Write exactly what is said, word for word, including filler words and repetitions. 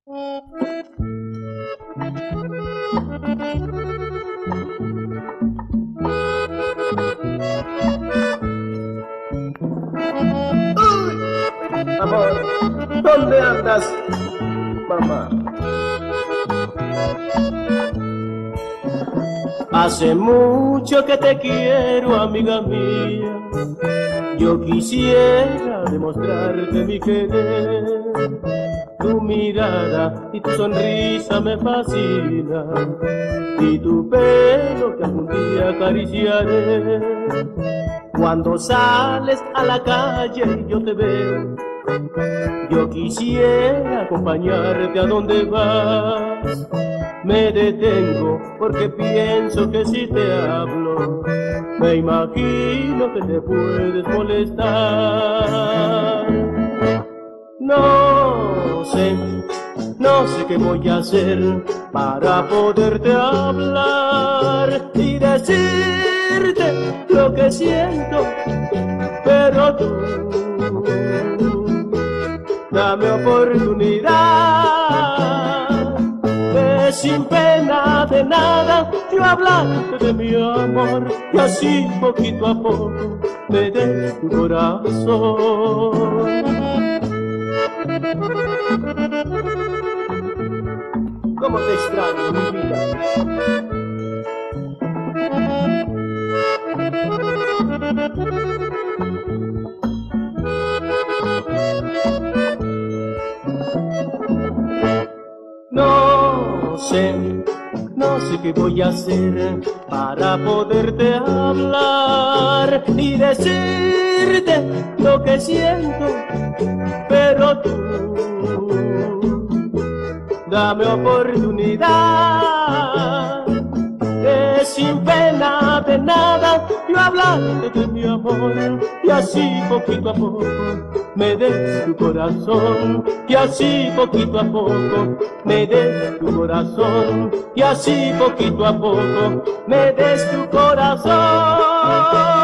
Amor, ¿dónde andas, mamá? Hace mucho que te quiero, amiga mía. Yo quisiera demostrarte mi querer. Tu mirada y tu sonrisa me fascinan, y tu pelo que algún día acariciaré. Cuando sales a la calle yo te veo, yo quisiera acompañarte a donde vas. Me detengo porque pienso que si te hablo, me imagino que te puedes molestar. No sé, no sé qué voy a hacer para poderte hablar y decirte lo que siento, pero tú dame oportunidad de sin pena de nada yo hablarte de mi amor, y así poquito a poco me dé tu corazón. ¿Cómo te extraño, mi vida? No sé, no sé qué voy a hacer para poderte hablar y decirte lo que siento, pero tú dame oportunidad de sin pena de nada yo hablarte de mi amor, y así poquito a poco me des tu corazón, y así poquito a poco me des tu corazón, y así poquito a poco me des tu corazón.